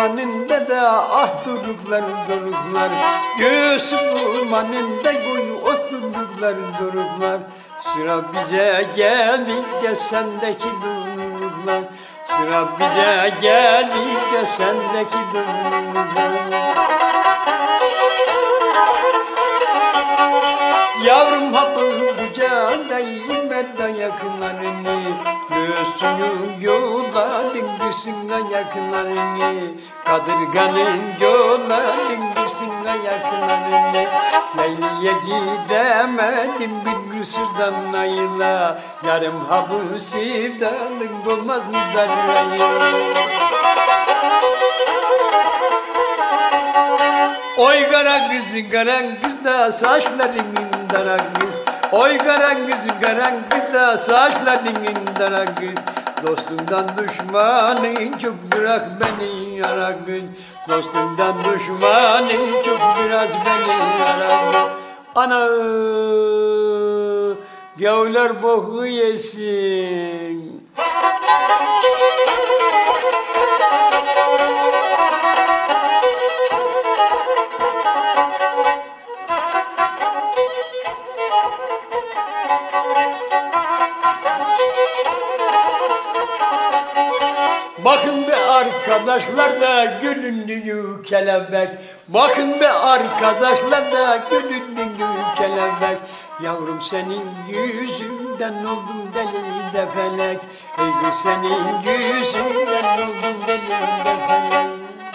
ormanında da ah duruklar duruklar. Yusuf ormanında koyu oturduklar duruklar. Sıra bize gelince sendeki duruklar. Sıra bize gelince sendeki duruklar. Yavrum hapı kucağında yeme dayaklarını. Göğsünün yolların gülsün ayaklarını. Kadırganın yolların gülsün ayaklarını. Yaylaya gidemedim bir Mısır'dan ayla. Yarım hapı sevdalın olmaz mı darayla? Oy kara kız da saçlarının dara kız. Oy kara kız da saçlarının dara kız. Dostumdan düşmanın çok bırak beni yara kız. Dostumdan düşmanın çok biraz beni yara kız. Ana gavlar boku yesin. Bakın be arkadaşlar da gülündüğü kelebek. Bakın be arkadaşlar da gülündüğü kelebek. Yavrum senin yüzünden oldum deli de felek. Ey kız senin yüzünden oldum deli de felek.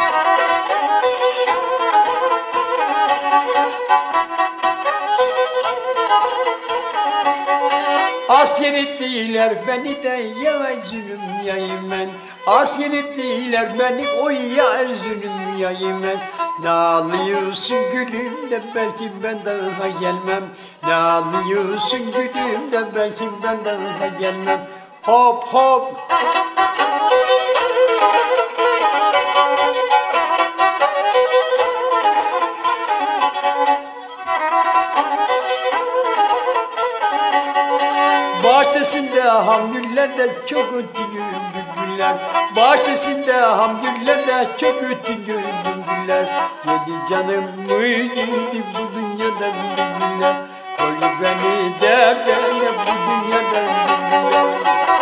Askeretliler beni de ya Erzurum ya Yemen. Askeretliler beni oy ya Erzurum ya Yemen. Ne ağlıyorsun gülüm de belki ben daha gelmem. Ne ağlıyorsun gülüm de belki ben daha gelmem. Hop hop. Bahçesinde hamgüller de çok ötüyor bülbüller. Bahçesinde hamgüller de çok ötüyor bülbüller. Yedi canımı yedi bu dünyada bülbüller. Koy beni derdine bu dünyada bülbüller.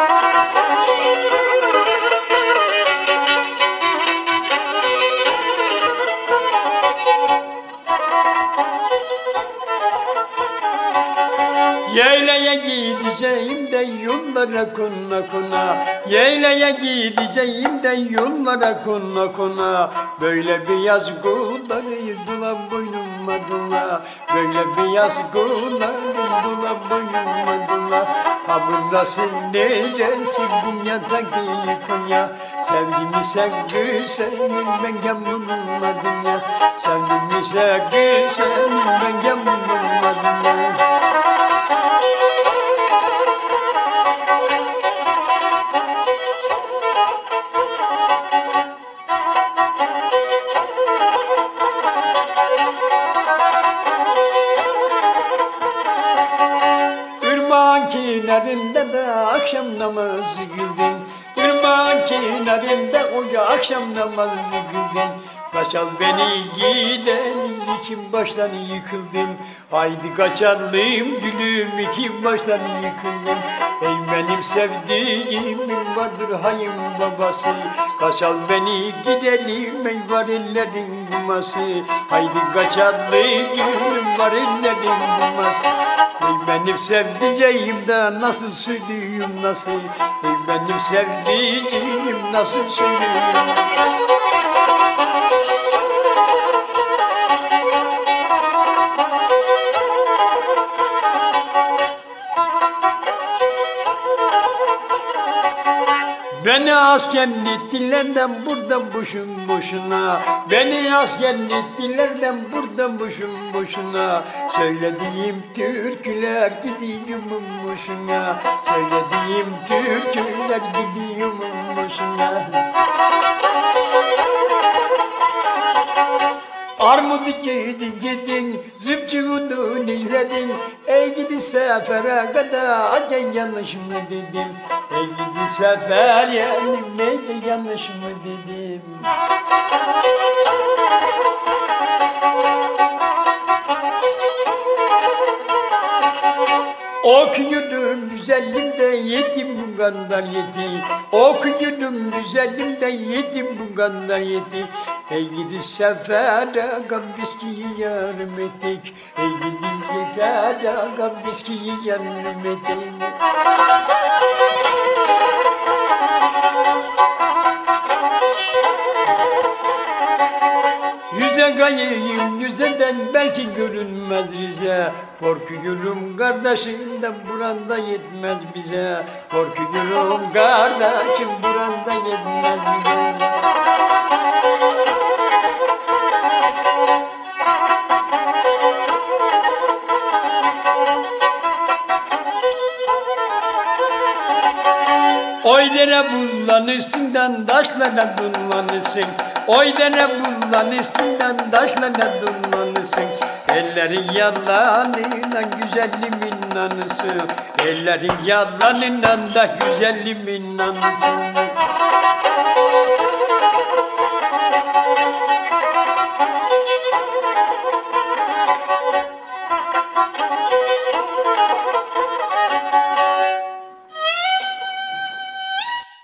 Yaylaya gideceğim de yollara kona kona. Yaylaya gideceğim de yollara kona kona. Böyle beyaz kulları dula boynuma dula. Böyle beyaz kulları dula boynuma dula. Ha burası neresi dünyadaki Konya. Sevgimi sevgi senin ben gemulmadım ya. Sevgimi sevgi senin ben gemulmadım ya. Kenarında da akşam namazı kıldım. Irmağın kenarında o akşam namazı kıldım. Kaçal beni gidelim iki baştan yıkıldım. Haydi kaçalım gülüm iki baştan yıkıldım. Ey benim sevdiğimin vardır hayım babası. Kaçal beni gidelim ey var ellerin kuması. Haydi kaçalım gülüm var ellerin kuması. Ey benim sevdiceğim de nasıl söyleyeyim nasıl. Ey benim sevdiceğim nasıl söyleyeyim. Beni askerliklerden buradan boşun boşuna. Beni askerliklerden buradan boşun boşuna. Söylediğim türküler gidiyor boşuna. Söylediğim türküler gidiyor boşuna. Armut gidin, zübçüğünü neyledin. Ey gidi sefere kadar acayip yanlış mı dedim. Ey gidi sefer yani neydi yanlış mı dedim. Okuyordum güzelim de yedim bu kadar yedi. Okuyordum güzelim de yedim bu kadar yedi. Ey gidi sefere gambiskiyi yarım ettik. Ey gidi sefere gambiskiyi yarım ettik. Yüze kayayım yüzeden belki görünmez Rize. Korkuyorum kardeşimden buranda yetmez bize. Korkuyorum kardeşim buranda yetmez bize. Oy dere bullanırsından taşlara durlanırsın. Oy dere bullanırsından taşlara durlanırsın. Ellerin yalanıyla güzellimin nanısı. Ellerin yalanıyla da güzellimin nanısı.